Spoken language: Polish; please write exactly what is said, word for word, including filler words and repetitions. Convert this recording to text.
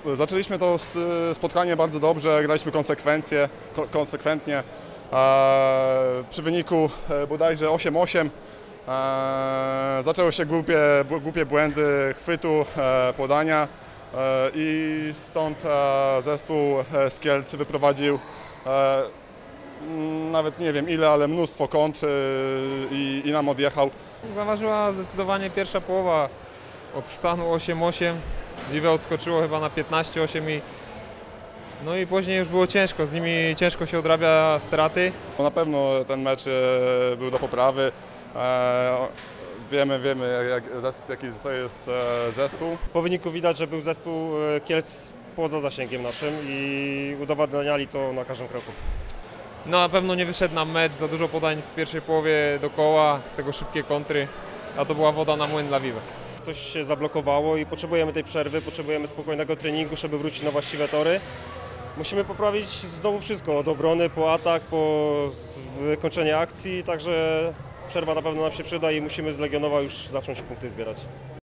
Zaczęliśmy to spotkanie bardzo dobrze, graliśmy konsekwencje, konsekwentnie. Przy wyniku bodajże osiem osiem zaczęły się głupie, głupie błędy chwytu, podania i stąd zespół z Kielc wyprowadził nawet nie wiem ile, ale mnóstwo kontr i, i nam odjechał. Zaważyła zdecydowanie pierwsza połowa od stanu osiem osiem. Liwe odskoczyło chyba na piętnaście osiem i no i później już było ciężko, z nimi ciężko się odrabia straty. Na pewno ten mecz był do poprawy. Wiemy, wiemy jak, jaki to jest zespół. Po wyniku widać, że był zespół Kielc poza zasięgiem naszym i udowadniali to na każdym kroku. No na pewno nie wyszedł nam mecz, za dużo podań w pierwszej połowie do koła, z tego szybkie kontry, a to była woda na młyn dla Vive. Coś się zablokowało i potrzebujemy tej przerwy, potrzebujemy spokojnego treningu, żeby wrócić na właściwe tory. Musimy poprawić znowu wszystko, od obrony, po atak, po wykończenie akcji, także przerwa na pewno nam się przyda i musimy z Legionowa już zacząć punkty zbierać.